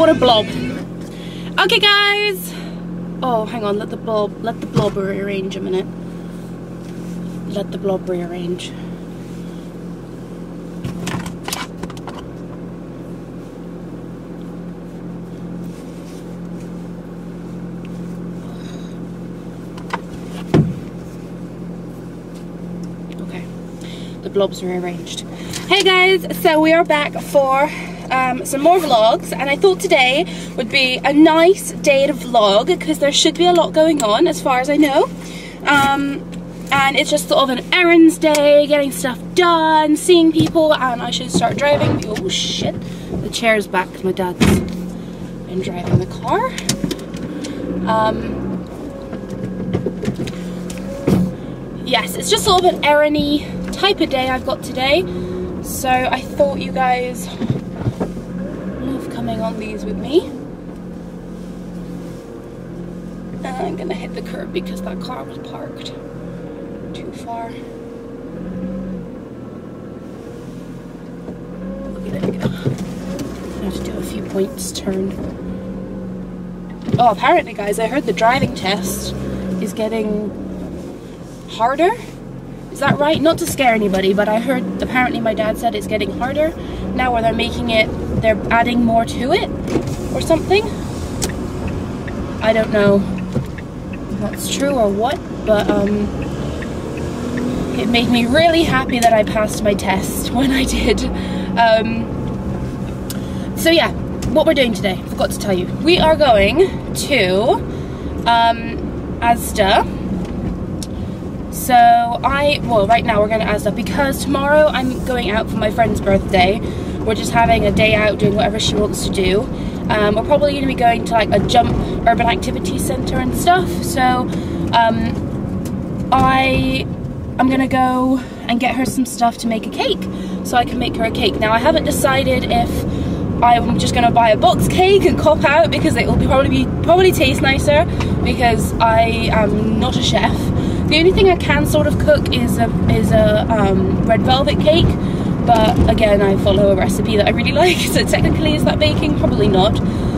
What a blob. Okay guys. Oh, hang on, let the blob rearrange a minute. Let the blob rearrange. Okay, the blob's rearranged. Hey guys, so we are back for some more vlogs, and I thought today would be a nice day to vlog because there should be a lot going on as far as I know. And it's just sort of an errands day, getting stuff done, seeing people, and I should start driving. Oh shit, the chair's back because my dad's been driving the car. Yes, it's just sort of an errand-y type of day I've got today, so I thought you guys love coming on these with me. And I'm gonna hit the curb because that car was parked too far. Look at it go. I have to do a few points turn. Oh, apparently guys, I heard the driving test is getting harder. Is that right? Not to scare anybody, but I heard, apparently my dad said it's getting harder now, where they're making it, they're adding more to it or something. I don't know if that's true or what, but it made me really happy that I passed my test when I did. So yeah, what we're doing today, I forgot to tell you. We are going to Asda. So well, right now we're going to Asda because tomorrow I'm going out for my friend's birthday. We're just having a day out doing whatever she wants to do. We're probably going to be going to like a jump urban activity centre and stuff. So I'm going to go and get her some stuff to make a cake so I can make her a cake. Now I haven't decided if I'm just going to buy a box cake and cop out because it will probably taste nicer because I am not a chef. The only thing I can sort of cook is a red velvet cake, but again I follow a recipe that I really like, so technically is that baking? Probably not.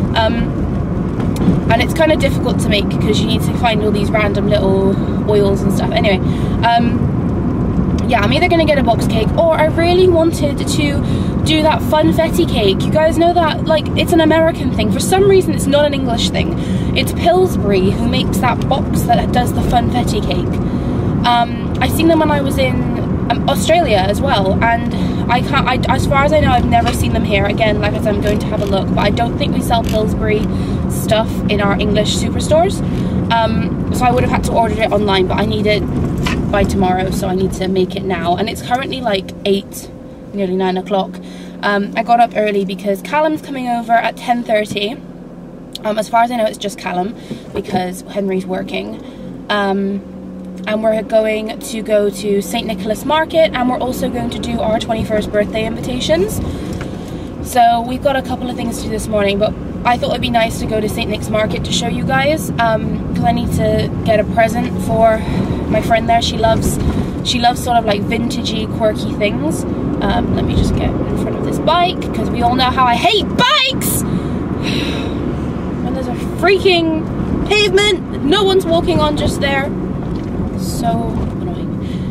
And it's kind of difficult to make because you need to find all these random little oils and stuff. Anyway, yeah, I'm either going to get a box cake, or I really wanted to do that funfetti cake. You guys know that, like, it's an American thing. For some reason it's not an English thing. It's Pillsbury who makes that box that does the funfetti cake. I've seen them when I was in Australia as well, and as far as I know, I've never seen them here. Again, like I said, I'm going to have a look, but I don't think we sell Pillsbury stuff in our English superstores. So I would have had to order it online, but I need it by tomorrow, so I need to make it now. And it's currently like 8, nearly 9 o'clock. I got up early because Callum's coming over at 10:30. As far as I know, it's just Callum because Henry's working. And we're going to go to St. Nicholas Market, and we're also going to do our 21st birthday invitations. So we've got a couple of things to do this morning, but I thought it'd be nice to go to St. Nick's Market to show you guys, because I need to get a present for my friend there. She loves sort of like vintagey, quirky things. Let me just get in front of this bike, because we all know how I hate bikes! When there's a freaking pavement that no one's walking on just there. So annoying.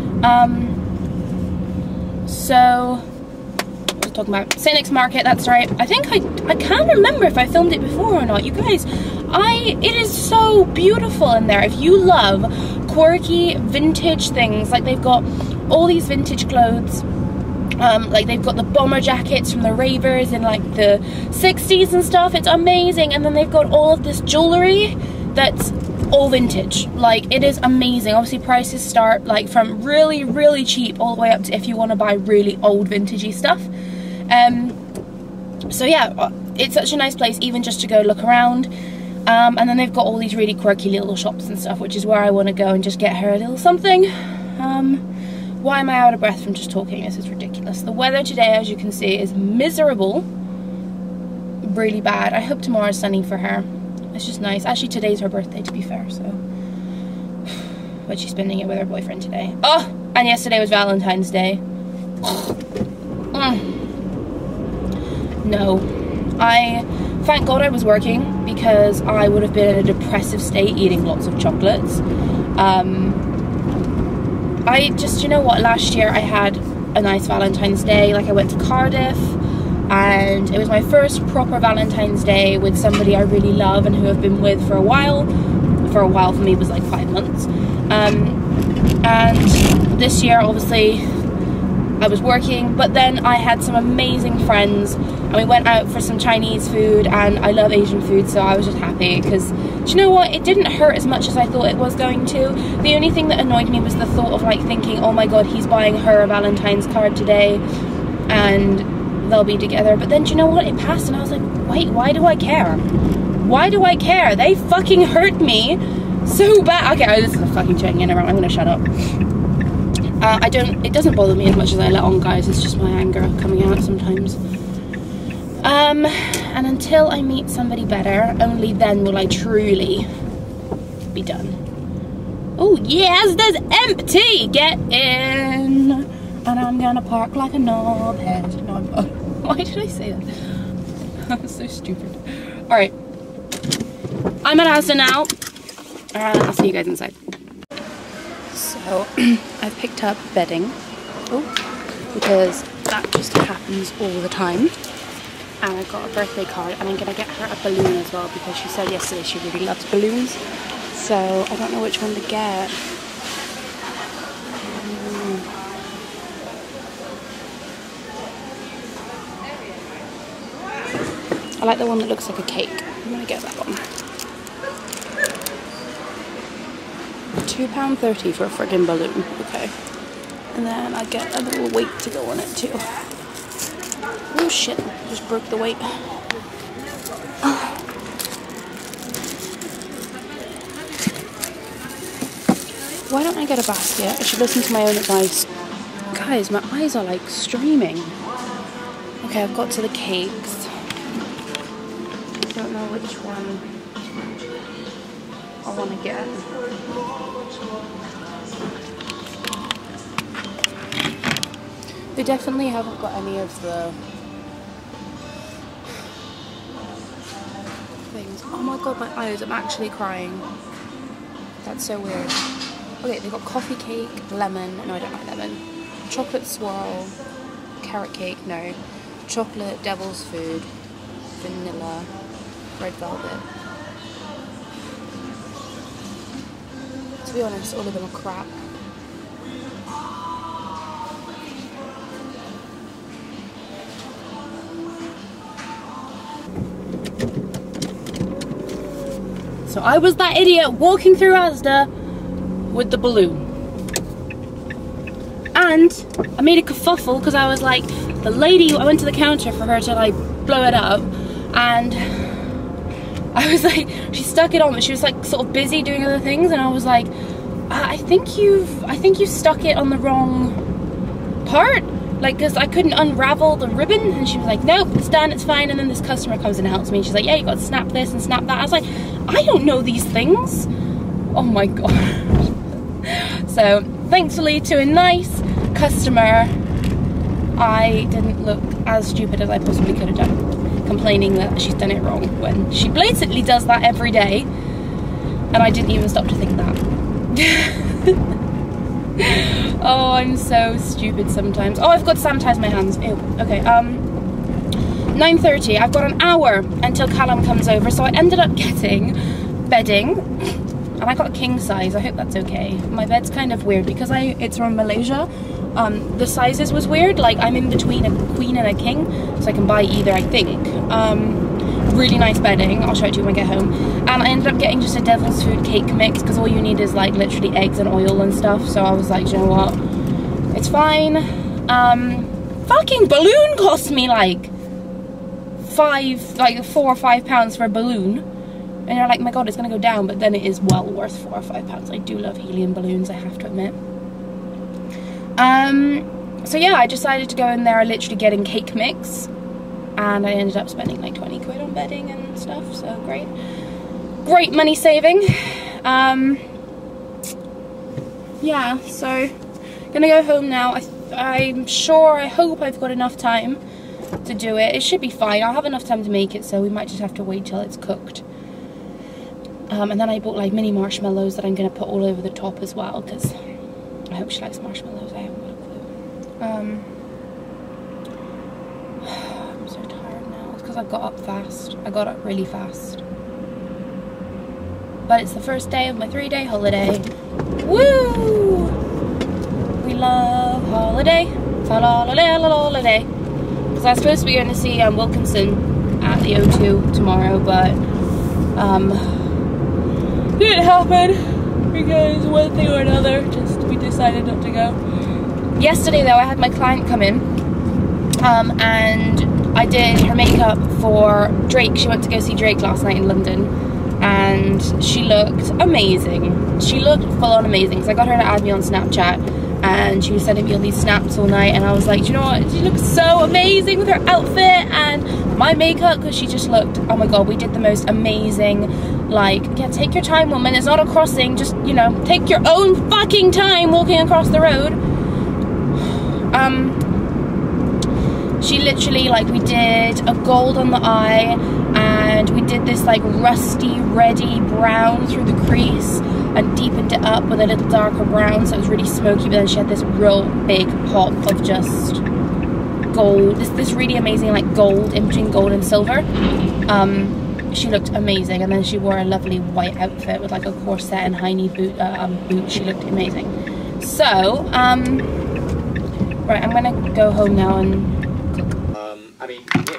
So I was talking about St. Nick's Market, that's right. I think I can't remember if I filmed it before or not. You guys, it is so beautiful in there. If you love quirky vintage things, like they've got all these vintage clothes, like they've got the bomber jackets from the ravers in like the 60s and stuff. It's amazing. And then they've got all of this jewelry that's all vintage. Like, it is amazing. Obviously prices start like from really, really cheap all the way up to if you want to buy really old vintagey stuff. So yeah, it's such a nice place even just to go look around. And then they've got all these really quirky little shops and stuff, which is where I want to go and just get her a little something. Why am I out of breath from just talking? This is ridiculous. The weather today, as you can see, is miserable. Really bad. I hope tomorrow's sunny for her. It's just nice. Actually, today's her birthday, to be fair, so. But she's spending it with her boyfriend today. Oh, and yesterday was Valentine's Day. No. I Thank God I was working, because I would have been in a depressive state eating lots of chocolates. I just, you know what, last year I had a nice Valentine's Day. Like, I went to Cardiff, and it was my first proper Valentine's Day with somebody I really love and who I've been with for a while. For a while, for me, was like 5 months. And this year, obviously, I was working, but then I had some amazing friends, and we went out for some Chinese food, and I love Asian food, so I was just happy, because, do you know what, it didn't hurt as much as I thought it was going to. The only thing that annoyed me was the thought of, like, thinking, oh my god, he's buying her a Valentine's card today, and they'll be together. But then, do you know what, it passed, and I was like, wait, why do I care? Why do I care? They fucking hurt me so bad. Okay, this is a fucking checking in around. I'm gonna shut up. It doesn't bother me as much as I let on, guys. It's just my anger coming out sometimes. And until I meet somebody better, only then will I truly be done. Oh yes, there's empty. Get in. And I'm gonna park like a knobhead. No, I'm not. Why did I say that? That's so stupid. All right, I'm at Asda now. I'll see you guys inside. So I've picked up bedding, because that just happens all the time. And I got a birthday card, and I'm gonna get her a balloon as well, because she said yesterday she really loves balloons. So I don't know which one to get. I like the one that looks like a cake. I'm gonna get that one. £2.30 for a friggin' balloon. Okay. And then I get a little weight to go on it too. Oh shit, just broke the weight. Why don't I get a basket? I should listen to my own advice. Guys, my eyes are like streaming. Okay, I've got to the cakes. I don't know which one I want to get. They definitely haven't got any of the things. Oh my god, my eyes, I'm actually crying. That's so weird. Okay, they've got coffee cake, lemon, no I don't like lemon, chocolate swirl, carrot cake, no, chocolate, devil's food, vanilla, red velvet. To be honest, all of them are crap. So I was that idiot walking through Asda with the balloon. And I made a kerfuffle because I was like, the lady, I went to the counter for her to like blow it up, and I was like, she stuck it on, but she was like sort of busy doing other things, and I was like, I think you stuck it on the wrong part. Like, because I couldn't unravel the ribbon, and she was like, nope, it's done, it's fine. And then this customer comes and helps me, and she's like, yeah, you got to snap this and snap that. I was like, I don't know these things. Oh my god. So thankfully, to a nice customer, I didn't look as stupid as I possibly could have done, complaining that she's done it wrong when she blatantly does that every day, and I didn't even stop to think that. Oh, I'm so stupid sometimes. Oh, I've got to sanitize my hands. Ew. Okay, 9:30. I've got an hour until Callum comes over, so I ended up getting bedding, and I got a king size. I hope that's okay. My bed's kind of weird because it's from Malaysia. The sizes was weird. Like, I'm in between a queen and a king, so I can buy either, I think. Really nice bedding. I'll show it to you when I get home. And I ended up getting just a devil's food cake mix, because all you need is like literally eggs and oil and stuff. So I was like, you know what, it's fine. Fucking balloon cost me like £4 or £5 for a balloon, and you're like, my god, it's gonna go down, but then it is well worth £4 or £5. I do love helium balloons, I have to admit. So yeah, I decided to go in there literally getting cake mix, and I ended up spending like 20 quid on bedding and stuff, so great money saving. Yeah, so gonna go home now. I hope I've got enough time to do it. It should be fine. I'll have enough time to make it, so we might just have to wait till it's cooked. And then I bought like mini marshmallows that I'm going to put all over the top as well, because I hope she likes marshmallows. I haven't got a clue. I'm so tired now. It's because I got up fast. I got up really fast. But it's the first day of my 3-day holiday. Woo! We love holiday. Holiday. Because I was supposed to be going to see Wilkinson at the O2 tomorrow, but didn't happen because one thing or another, just we decided not to go. Yesterday though, I had my client come in and I did her makeup for Drake. She went to go see Drake last night in London and she looked amazing. She looked full on amazing because I got her to add me on Snapchat and she was sending me all these snaps all night and I was like, do you know what, she looks so amazing with her outfit and my makeup, because she just looked, oh my god, we did the most amazing, like, yeah, take your time, woman, it's not a crossing, just, you know, take your own fucking time walking across the road. She literally, like, we did a gold on the eye and we did this like rusty reddy brown through the crease and deepened it up with a little darker brown, so it was really smoky, but then she had this real big pop of just gold, this really amazing like gold, in between gold and silver. She looked amazing, and then she wore a lovely white outfit with like a corset and high knee boot. She looked amazing. So right, I'm gonna go home now and cook. I mean, Nick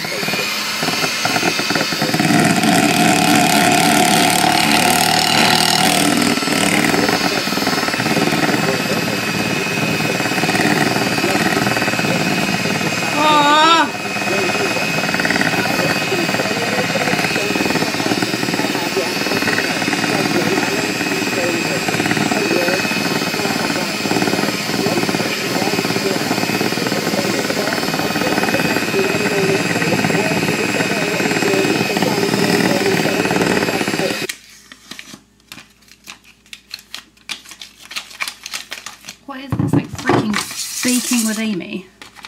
what is this, like freaking baking with Aimee?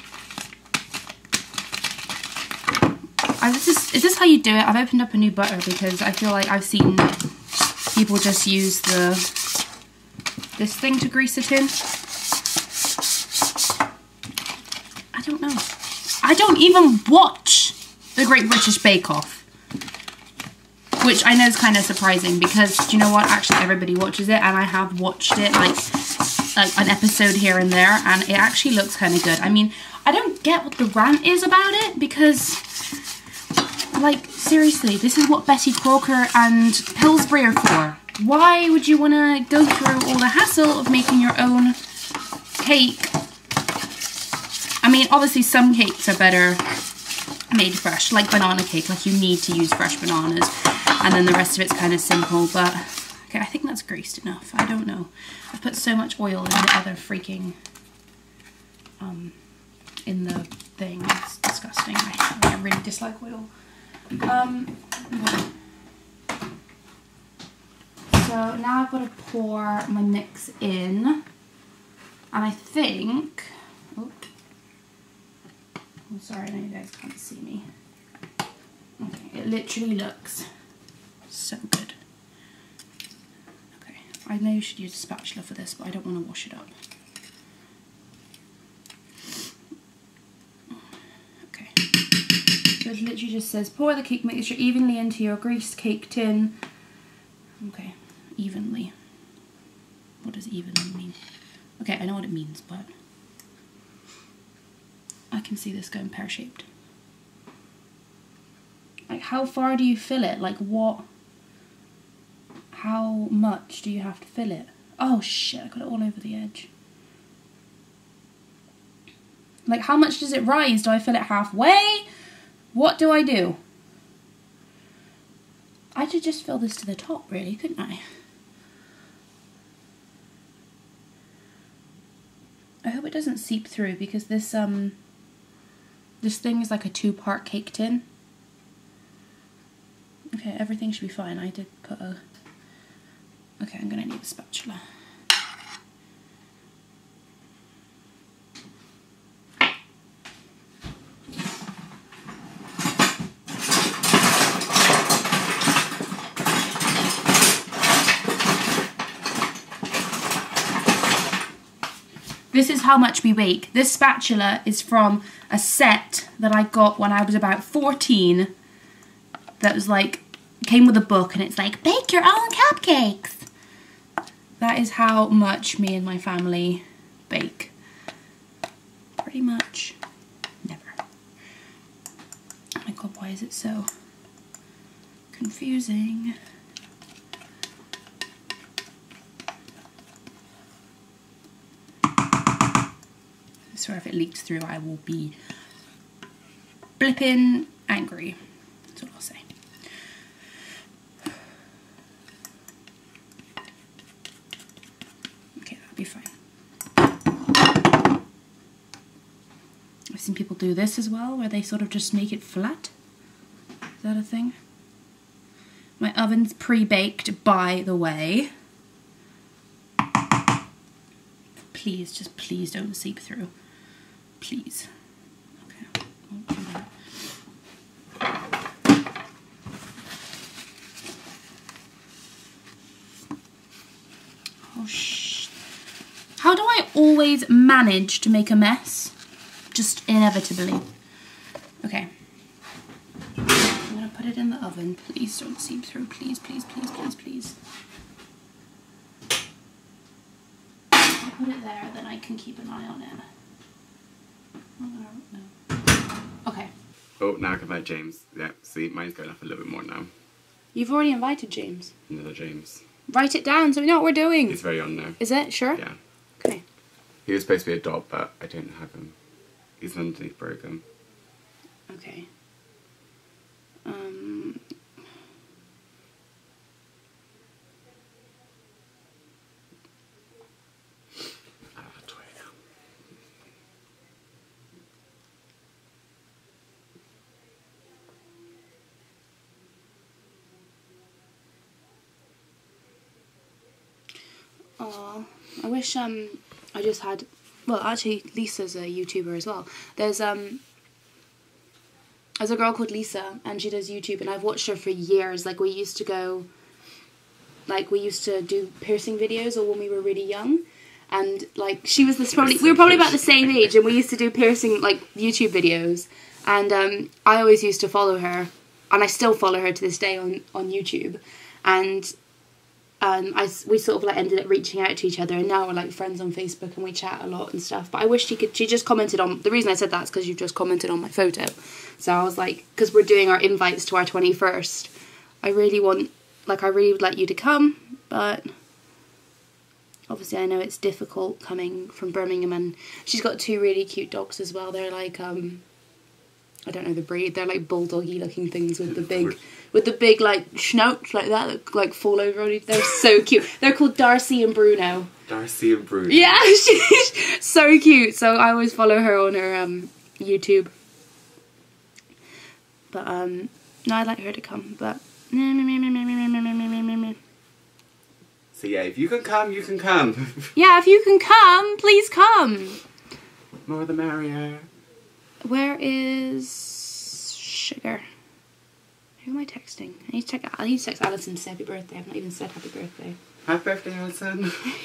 Is this how you do it? I've opened up a new butter because I feel like I've seen people just use this thing to grease it in. I don't know. I don't even watch the Great British Bake Off, which I know is kind of surprising because, do you know what, actually everybody watches it and I have watched it like an episode here and there, and it actually looks kind of good. I mean, I don't get what the rant is about it because, like, seriously, this is what Betty Crocker and Pillsbury are for. Why would you want to go through all the hassle of making your own cake? I mean, obviously some cakes are better made fresh, like banana cake, like you need to use fresh bananas, and then the rest of it's kind of simple, but okay, I think that's greased enough. I don't know. I've put so much oil in the other freaking, in the thing. It's disgusting. I really dislike oil. So now I've got to pour my mix in, and I think, oh, I'm sorry, I know you guys can't see me. Okay, it literally looks so good. Okay, I know you should use a spatula for this, but I don't want to wash it up. Okay, so it literally just says pour the cake mixture evenly into your greased cake tin. Okay, evenly. What does evenly mean? Okay, I know what it means, but I can see this going pear-shaped. Like, how far do you fill it? Like, what? How much do you have to fill it? Oh shit, I got it all over the edge. Like, how much does it rise? Do I fill it halfway? What do I do? I could just fill this to the top, really, couldn't I? I hope it doesn't seep through, because this this thing is like a 2-part cake tin. Okay, everything should be fine. I did put a... Okay, I'm gonna need a spatula. This is how much we bake. This spatula is from a set that I got when I was about 14. That was like, came with a book and it's like, bake your own cupcakes. That is how much me and my family bake. Pretty much never. Oh my god, why is it so confusing? I swear if it leaks through I will be blipping angry. That's what I'll say. Okay, that'll be fine. I've seen people do this as well, where they sort of just make it flat. Is that a thing? My oven's pre-baked, by the way. Please, just please don't seep through. Please. Okay, I'll do that. Oh, shh. How do I always manage to make a mess? Just inevitably. Okay. I'm gonna put it in the oven. Please don't seep through. Please, please, please, please, please. I'll put it there, then I can keep an eye on it. No. Okay. Oh, now I can invite James. Yeah, see, mine's going up a little bit more now. You've already invited James. Another James. Write it down so we know what we're doing. He's very on now. Is it? Sure? Yeah. Okay. He was supposed to be a dot, but I don't have him. He's underneath broken. Okay. Oh, I wish I just had, well, actually Lisa's a YouTuber as well. There's a girl called Lisa and she does YouTube and I've watched her for years. Like we used to do piercing videos or when we were really young, and like she was we were probably about the same age and we used to do piercing like YouTube videos, and I always used to follow her and I still follow her to this day on YouTube, and we sort of like ended up reaching out to each other and now we're like friends on Facebook and we chat a lot and stuff. But I wish she just commented on, the reason I said that is because you just commented on my photo. So I was like, because we're doing our invites to our 21st, I really would like you to come, but obviously I know it's difficult coming from Birmingham, and she's got two really cute dogs as well. They're like, I don't know the breed, they're like bulldoggy looking things with the big like snouts like that like fall over on you. They're so cute. They're called Darcy and Bruno. Darcy and Bruno. Yeah, she's so cute. So I always follow her on her YouTube. But no, I'd like her to come, but so yeah, if you can come, you can come. Yeah, if you can come, please come. More the merrier. Where is Sugar? Who am I texting? I need to text Alison to say happy birthday. I've not even said happy birthday. Happy birthday, Alison.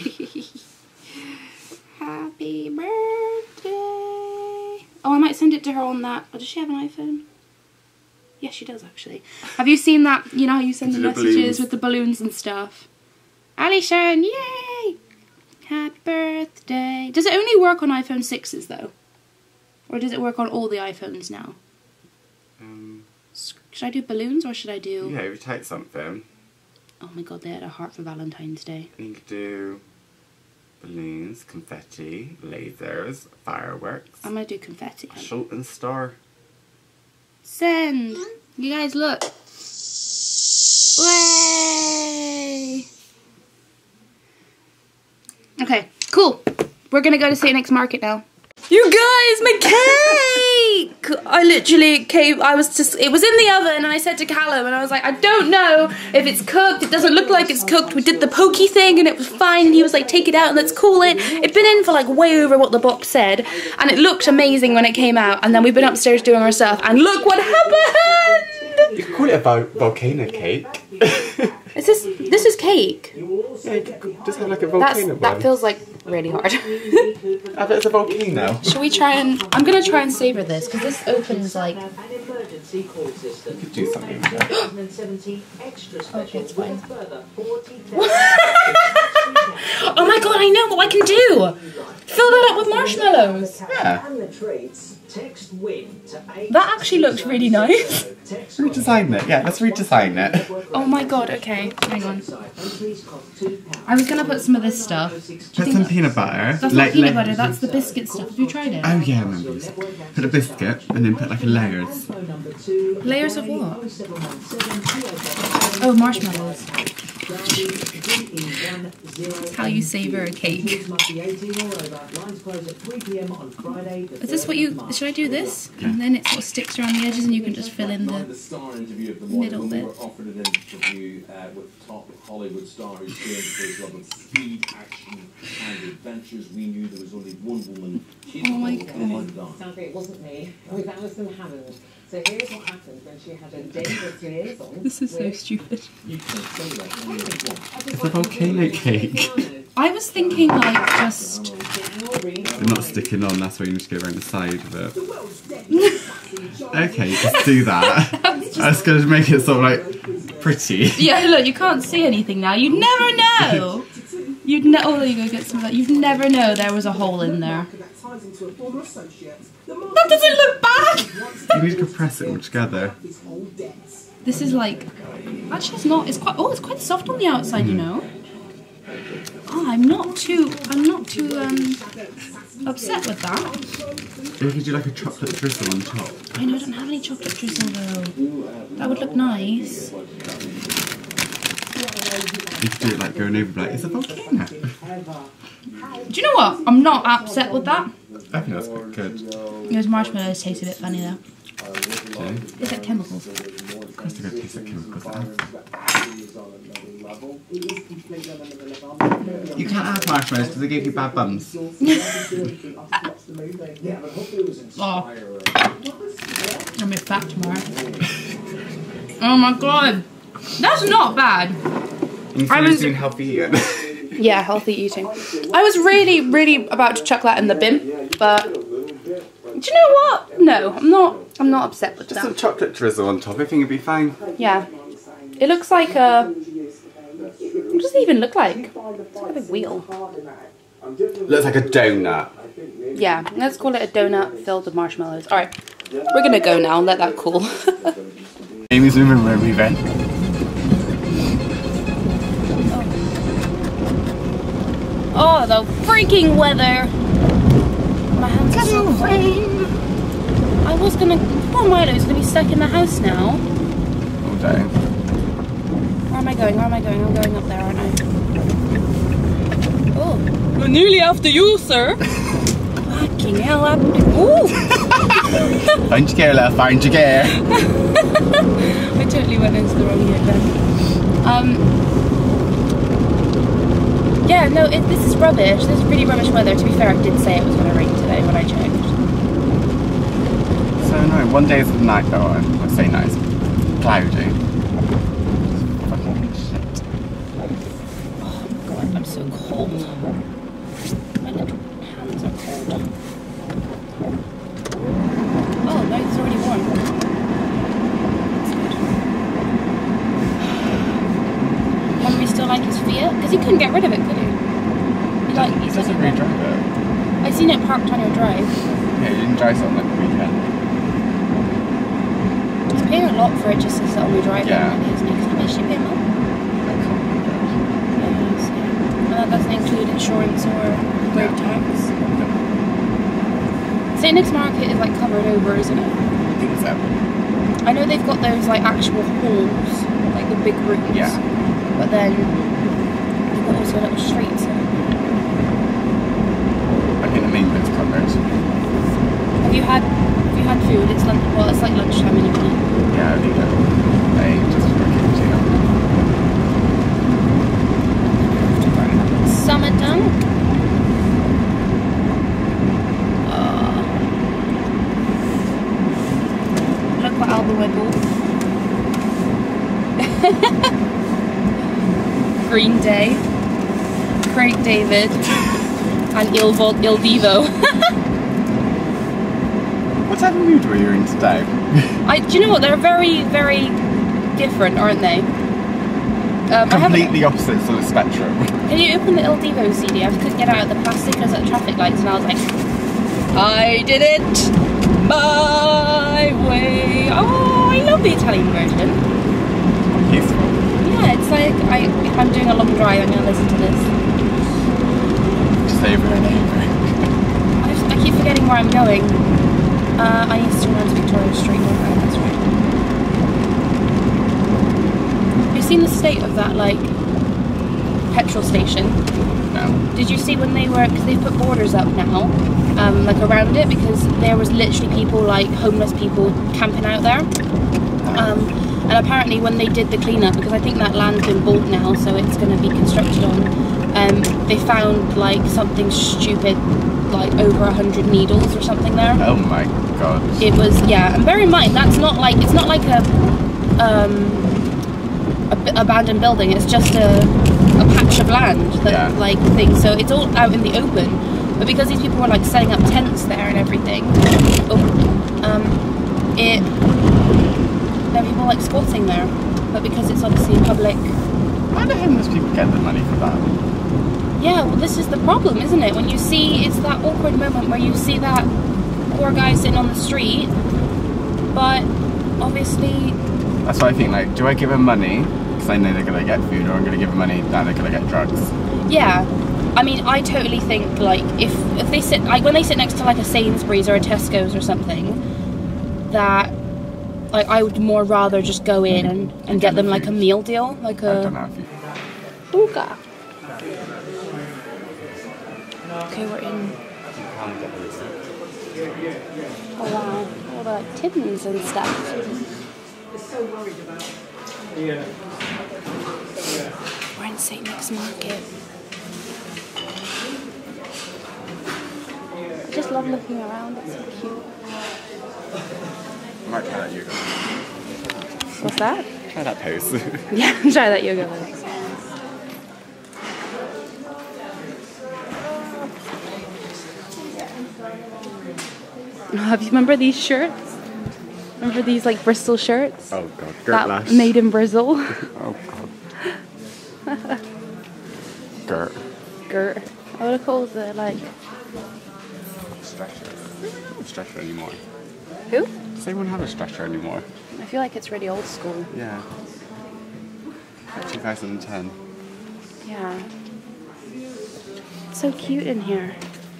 Happy birthday. Oh, I might send it to her on that. Oh, does she have an iPhone? Yes, she does actually. Have you seen that? You know how you send the messages balloons with the balloons and stuff? Alison, yay! Happy birthday. Does it only work on iPhone 6s though? Or does it work on all the iPhones now? Should I do balloons or should I do... Yeah, you type something. Oh my god, they had a heart for Valentine's Day. You could do balloons, confetti, lasers, fireworks. I'm gonna do confetti. A shooting star. Send! You guys look. Way! Okay, cool. We're gonna go to St. Nick's Market now. You guys, my cake! I literally came, it was in the oven and I said to Callum and I was like, I don't know if it's cooked, it doesn't look like it's cooked. We did the pokey thing and it was fine and he was like, take it out and let's cool it. It'd been in for like way over what the box said and it looked amazing when it came out, and then we've been upstairs doing our stuff and look what happened! You could call it a volcano cake. This is cake. Yeah, you could just have like a volcano one. That feels like really hard. I bet it's a volcano. Should we try and... I'm going to try and savor this, because this opens like... You could do something with that. Okay, it's fine. Oh my god, I know what I can do! Fill that up with marshmallows! Yeah. That actually looks really nice. Redesign it. Yeah, let's redesign it. Oh my god, okay. Hang on. I was going to put some of this stuff. Put some peanut butter. That's not peanut butter, that's the biscuit stuff. Have you tried it? Oh yeah, I remember this. Put a biscuit and then put like a layers. Layers of what? Oh, marshmallows. That's how you savour a cake. Is this what you... Should I do this? Yeah. And then it sort of sticks around the edges and you can just fill in the middle bit. Offered an interview with top Hollywood star who's doing his love of speed, action and adventures. We knew there was only one woman. Oh my god. Sadly, it wasn't me. It was Alison Hammond. So here's what happened when she had a dangerous liaison. This is so stupid. It's a volcano cake. I was thinking like just... They're not sticking on, that's why you need to go around the side of it. Okay, just do that. That's going to make it sort of like pretty. Yeah, look, you can't see anything now. You'd never know. Oh, there you go, get some of that. You'd never know there was a hole in there. That doesn't look bad! You need to press it all together. This is like... Actually, it's not. It's quite... Oh, it's quite soft on the outside, you know. Oh, I'm not too upset with that. You could do like a chocolate drizzle on top. I know I don't have any chocolate drizzle though. That would look nice. You could do it like going over like, it's a volcano. Do you know what? I'm not upset with that. I think that's quite good. Those marshmallows taste a bit funny though. Okay. It's like chemicals. Of course they're going to taste like chemicals. You can't have marshmallows because they gave you bad bums. Oh. I'll be fat tomorrow. Oh my god. That's not bad. I was doing healthy eating. Yeah, healthy eating. I was really about to chuck that in the bin, but do you know what? No, I'm not upset with Just that. some chocolate drizzle on top, I think it'd be fine. Yeah. It looks like a... What does it even look like? It's like a big wheel. Looks like a donut. Yeah, let's call it a donut filled with marshmallows. Alright, we're gonna go now and let that cool. Amy's moving where we went. Oh, the freaking weather! My hands are so cold. I was gonna... Poor Milo's gonna be stuck in the house now. All day. Where am I going? Where am I going? I'm going up there, aren't I? Oh. We're nearly after you, sir. Fucking hell, ooh! Find your gear, love. Find your gear. I totally went into the wrong gear then. Yeah, no, this is rubbish. This is really rubbish weather. To be fair, it did say it was going to rain today when I checked. So annoying. One day is nice, though. I say nice. Cloudy. Fucking shit. Oh my god, I'm so cold. My little hands are cold. Oh, no, it's already warm. Henry still like his Fiat? Because he couldn't get rid of it, could he? He's doesn't really drive it. I seen it parked on your drive. Yeah, you didn't drive something like the weekend. He's paying a lot for it just to sit on the drive. Yeah. Isn't he? How much do you pay a month? Yes, yeah. And that doesn't include insurance or road tax. St. Nick's Market is like covered over, isn't it? I think so. I know they've got those like actual halls, like the big rooms. Yeah. But then they've got also little streets. I think the main bit's covered. Have you had food? It's lunch. Well, it's like lunchtime anyway. Yeah, I think that. I just working too. Summer dunk. Look what Alba Wiggle. Green Day. Craig David. and Il Divo. What type of mood were you in today? Do you know what? They're very, very different, aren't they? Completely opposites of the spectrum. Can you open the Il Divo CD? I couldn't get out of the plastic because at traffic lights, and I was like, I did it my way. Oh, I love the Italian version. Peaceful. Yeah, it's like if I'm doing a long drive, I'm going to listen to this. Just over and over. I keep forgetting where I'm going. I need to turn around to Victoria Street. Okay, that's right. Have you seen the state of that, like, petrol station? No. Did you see when they were, because they've put borders up now, like around it, because there was literally people, like homeless people, camping out there. And apparently when they did the cleanup, because I think that land's been bought now, so it's going to be constructed on, they found like something stupid, like over 100 needles or something there. Oh my god. It was, yeah, and bear in mind, that's not like, it's not like a abandoned building, it's just a patch of land that like thing, so it's all out in the open, but because these people were like setting up tents there and everything, there are people like squatting there, but because it's obviously public. Why do homeless people get the money for that? Yeah, well this is the problem, isn't it? When you see, it's that awkward moment where you see that poor guy sitting on the street, but obviously... That's why I think, like, do I give them money because I know they're going to get food, or I'm going to give them money that they're going to get drugs? Yeah, I mean, I totally think, like, if they sit, like, when they sit next to, like, a Sainsbury's or a Tesco's or something, that, like, I would more rather just go in and get them, like, a meal deal, like a... I don't know if you... Ooga. Okay, we're in... Oh, wow. All the, like, tins and stuff. So worried about. Yeah. We're in St. Nick's Market. I just love looking around, it's so cute. I might try that yoga. What's that? Try that pose. Yeah, try that yoga pose. You remember these shirts? Remember these like Bristol shirts? Oh god, Gert Lash. Made in Brazil. Oh god. Gert. Gert. I would have called the like... Stretcher. They don't have a stretcher anymore. Who? Does anyone have a stretcher anymore? I feel like it's really old school. Yeah. Like 2010. Yeah. It's so cute in here.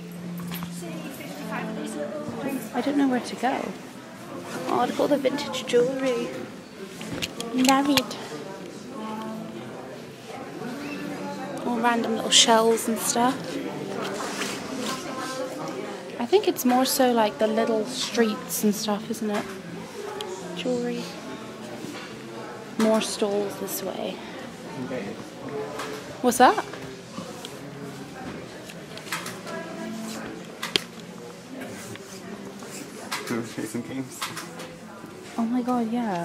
I don't know where to go. Oh, look at all the vintage jewellery. Love it. All random little shells and stuff. I think it's more so like the little streets and stuff, isn't it? Jewellery. More stalls this way. What's that? Chasing games. Oh my god, yeah.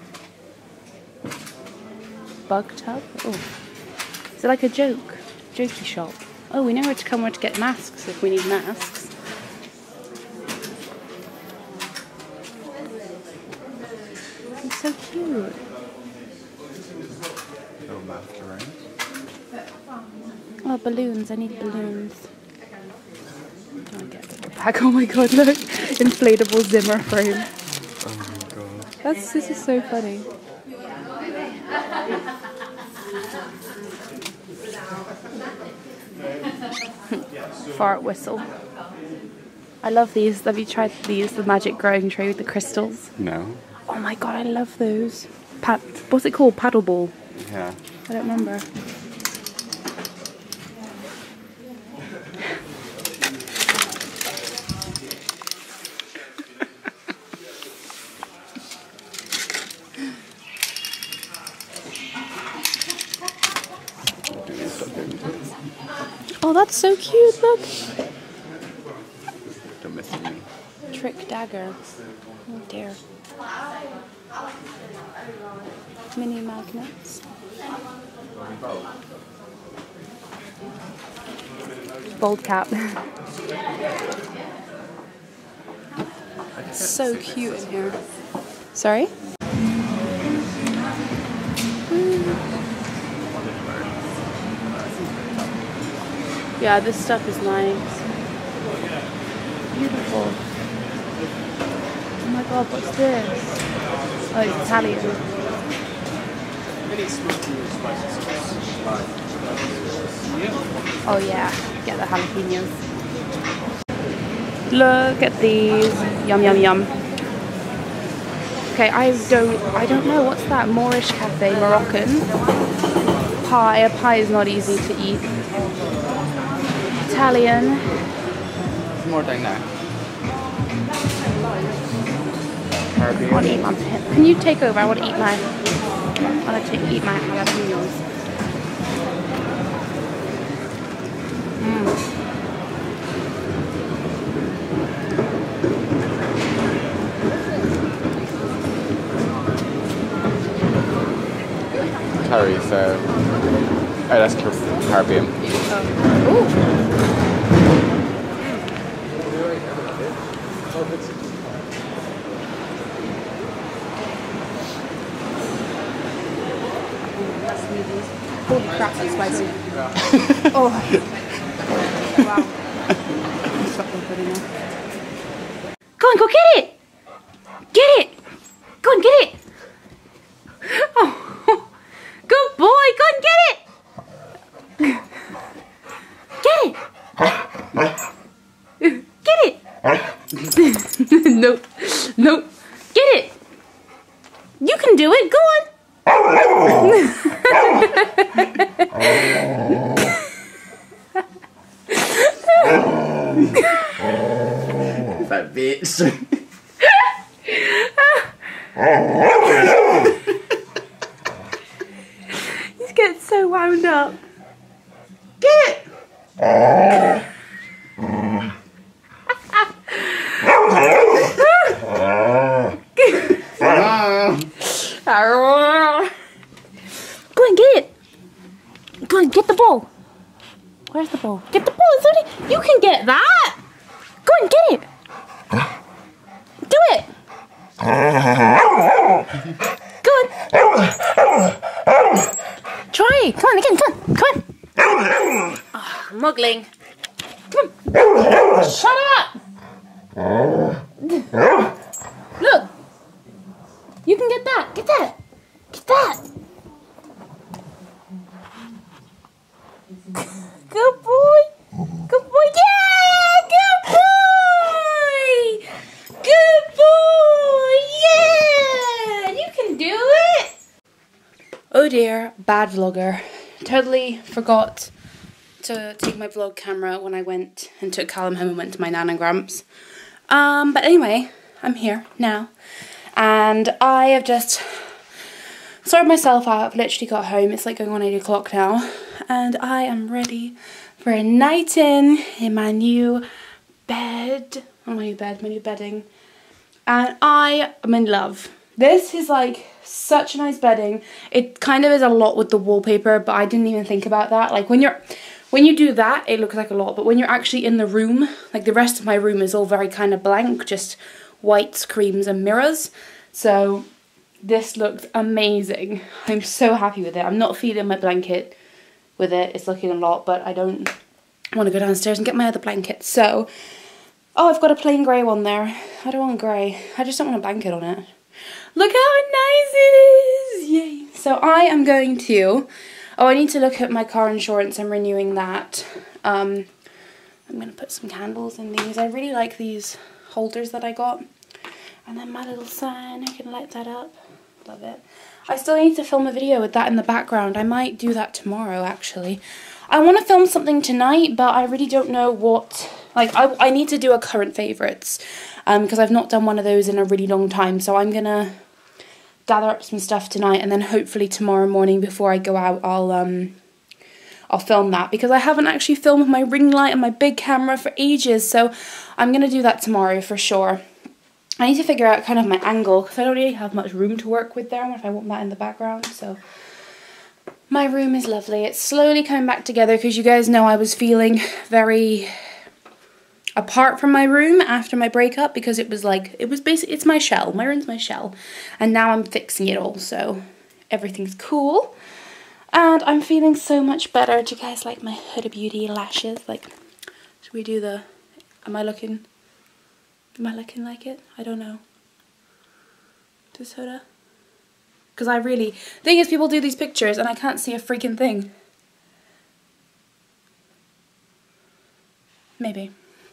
Bug tub? Oh. Is it like a joke? Jokey shop? Oh, we know where to come, where to get masks if we need masks. It's so cute. Little masquerade. Oh, balloons. I need balloons. I'll get a little bag. Oh my god, look. Inflatable Zimmer frame. Oh my god. This is so funny. Fart whistle. I love these. Have you tried these? The magic growing tray with the crystals? No. Oh my god, I love those. What's it called? Paddleball? Yeah. I don't remember. Oh, that's so cute, look! Don't miss me. Trick dagger. Oh dear. Mini magnets. Bald cap. So cute in here. Sorry? Yeah, this stuff is nice. Beautiful. Oh my god, what's this? Oh, it's Italian. Oh yeah, get the jalapenos. Look at these. Yum, yum, yum. Okay, I don't know, what's that? Moorish cafe, Moroccan. Pie. A pie is not easy to eat. Italian. More than that. I want to eat my. Can you take over? I want to eat my. Eat my jalapenos. Curry, so. Oh, that's Caribbean. Ooh. Holy crap, that's spicy. Oh. Wow. Go on, go get it! Get it! Go and get it! Oh. Good boy, go and get it! Get it! Get it! Nope. Nope. Get it! You can do it, go on! That bitch. He's getting so wound up. Get it! Go and get it. Go and get the ball. Where's the ball? Get the ball. You can get that. Go and get it. Do it. Go on. Try. Come on again. Come on. Come on. Oh, muggling. Come on. Shut up. Look. You can get that. Get that. Get that. Good boy. Good boy. Yeah. Good boy. Good boy. Yeah. You can do it. Oh dear. Bad vlogger. Totally forgot to take my vlog camera when I went and took Callum home and went to my Nan and Gramps. But anyway, I'm here now. And I have just sorted myself out. I've literally got home. It's like going on 8 o'clock now. And I am ready for a night in my new bed. Oh, my new bed, my new bedding. And I am in love. This is like such a nice bedding. It kind of is a lot with the wallpaper, but I didn't even think about that. Like when you do that, it looks like a lot. But when you're actually in the room, like the rest of my room is all very kind of blank, just white screens and mirrors. So this looked amazing. I'm so happy with it. I'm not feeling my blanket with it. It's looking a lot, but I don't want to go downstairs and get my other blanket. So, oh, I've got a plain grey one there. I don't want grey. I just don't want a blanket on it. Look how nice it is! Yay! So I am going to, oh, I need to look at my car insurance. I'm renewing that. I'm going to put some candles in these. I really like these holders that I got. And then my little sign, I can light that up. Love it. I still need to film a video with that in the background. I might do that tomorrow, actually. I want to film something tonight, but I really don't know what. Like, I need to do a current favourites, because I've not done one of those in a really long time. So I'm going to gather up some stuff tonight, and then hopefully tomorrow morning before I go out, I'll film that, because I haven't actually filmed with my ring light and my big camera for ages. So I'm going to do that tomorrow for sure. I need to figure out kind of my angle, because I don't really have much room to work with there if I want that in the background. So My room is lovely. It's slowly coming back together because you guys know I was feeling very apart from my room after my breakup, because it was like, it was basically, it's my shell. My room's my shell. And now I'm fixing it all, so everything's cool. And I'm feeling so much better. Do you guys like my Huda Beauty lashes? Like, should we do the, am I looking like it? I don't know. Does Huda? Because I really, the thing is, people do these pictures and I can't see a freaking thing. Maybe.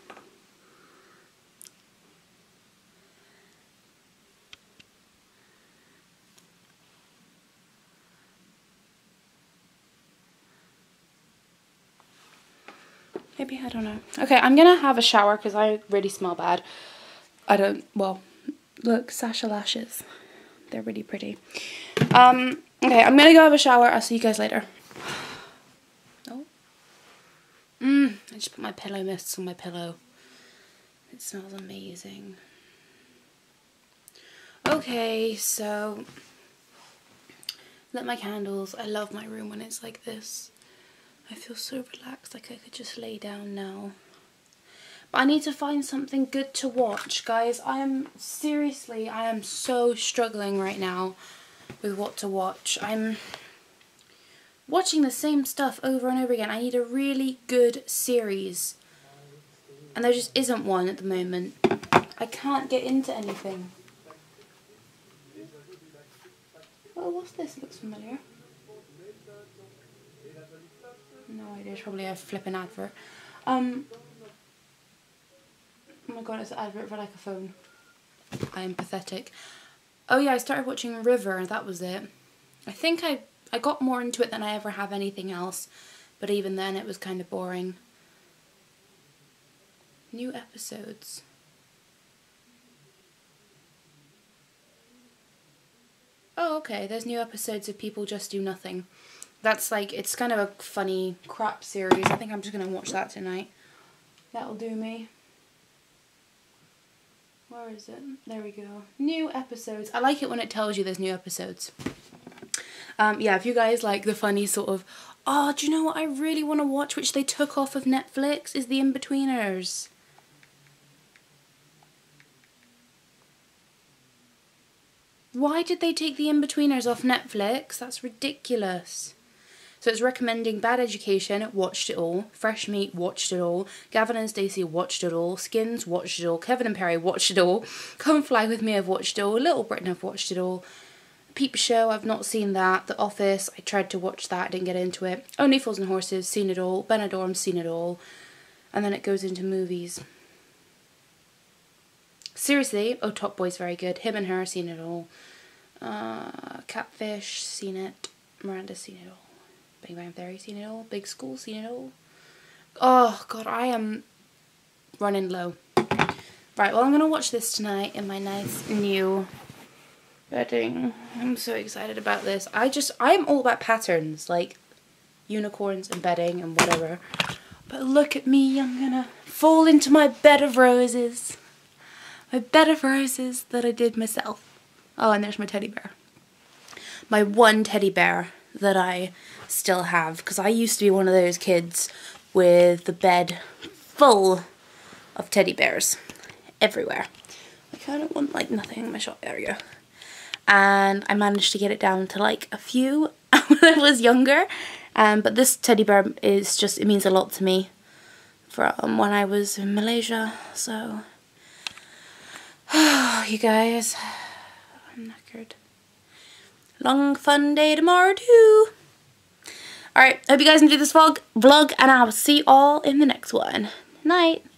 Maybe, I don't know. Okay, I'm gonna have a shower because I really smell bad. I don't, well, look, Sasha lashes. They're really pretty. Okay, I'm gonna go have a shower. I'll see you guys later. Oh. I just put my pillow mists on my pillow. It smells amazing. Okay, so lit my candles. I love my room when it's like this. I feel so relaxed, like I could just lay down now. But I need to find something good to watch, guys. I am so struggling right now with what to watch. I'm watching the same stuff over and over again. I need a really good series. And there just isn't one at the moment. I can't get into anything. Oh, what's this? Looks familiar. No idea, it's probably a flipping advert. Oh my god, it's an advert for like a phone. I am pathetic. Oh yeah, I started watching River, that was it. I think I got more into it than I ever have anything else, but even then it was kind of boring. New episodes. Oh okay, there's new episodes of People Just Do Nothing. That's like, it's kind of a funny crap series. I think I'm just going to watch that tonight. That'll do me. Where is it? There we go. New episodes. I like it when it tells you there's new episodes. Yeah, if you guys like the funny sort of, oh, do you know what I really want to watch, which they took off of Netflix, is The In-Betweeners. Why did they take The In-Betweeners off Netflix? That's ridiculous. So it's recommending Bad Education, watched it all. Fresh Meat, watched it all. Gavin and Stacey, watched it all. Skins, watched it all. Kevin and Perry, watched it all. Come Fly With Me, I've watched it all. Little Britain, I've watched it all. Peep Show, I've not seen that. The Office, I tried to watch that, I didn't get into it. Only Fools and Horses, seen it all. Benidorm, seen it all. And then it goes into movies. Seriously, oh, Top Boy's very good. Him and Her, seen it all. Catfish, seen it. Miranda's seen it all. Big Bang Theory, seen it all. Big School, seen it all. Oh god, I am running low. Right, well I'm going to watch this tonight in my nice new bedding. I'm so excited about this. I'm all about patterns, like unicorns and bedding and whatever. But look at me, I'm going to fall into my bed of roses. My bed of roses that I did myself. Oh, and there's my teddy bear. My one teddy bear that I still have, because I used to be one of those kids with the bed full of teddy bears everywhere. I kind of want like nothing in my shop. There we go. And I managed to get it down to like a few when I was younger. But this teddy bear is just, it means a lot to me from when I was in Malaysia. So, you guys, I'm knackered. Long fun day tomorrow too. Alright, hope you guys enjoyed this vlog, and I will see you all in the next one. Night.